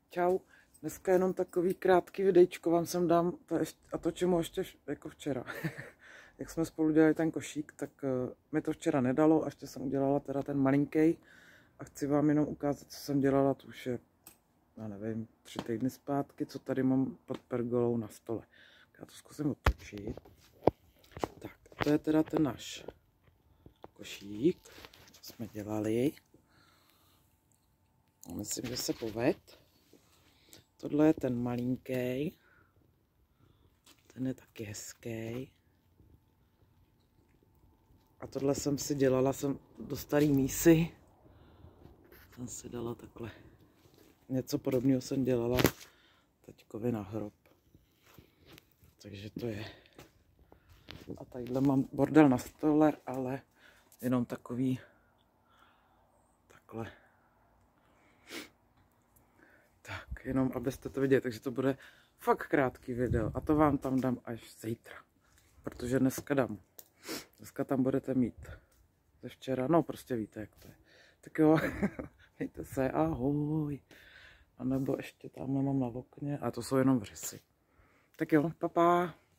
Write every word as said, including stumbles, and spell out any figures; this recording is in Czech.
Čau, dneska jenom takový krátký videjčko vám sem dám to ještě, a to čemu ještě jako včera. Jak jsme spolu dělali ten košík, tak uh, mi to včera nedalo a ještě jsem udělala teda ten malinký a chci vám jenom ukázat, co jsem dělala, to už je, já nevím, tři týdny zpátky, co tady mám pod pergolou na stole. Já to zkusím otočit. Tak, to je teda ten náš košík, co jsme dělali. Myslím, že se poved. Tohle je ten malinký. Ten je taky hezký. A tohle jsem si dělala, jsem do starý mísy. Jsem si dala takhle. Něco podobného jsem dělala taťkovi na hrob. Takže to je. A tadyhle mám bordel na stole, ale jenom takový. Takhle. Tak, jenom abyste to viděli, takže to bude fakt krátký video a to vám tam dám až zítra, protože dneska dám. Dneska tam budete mít ze včera, no prostě víte, jak to je. Tak jo, mějte se, ahoj. A nebo ještě tamhle mám na okně, a to jsou jenom vřesy. Tak jo, pa, pa.